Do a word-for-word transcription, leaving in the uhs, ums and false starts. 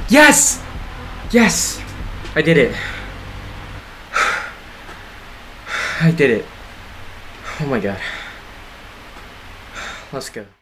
Yes! Yes! I did it. I did it. Oh my god. Let's go.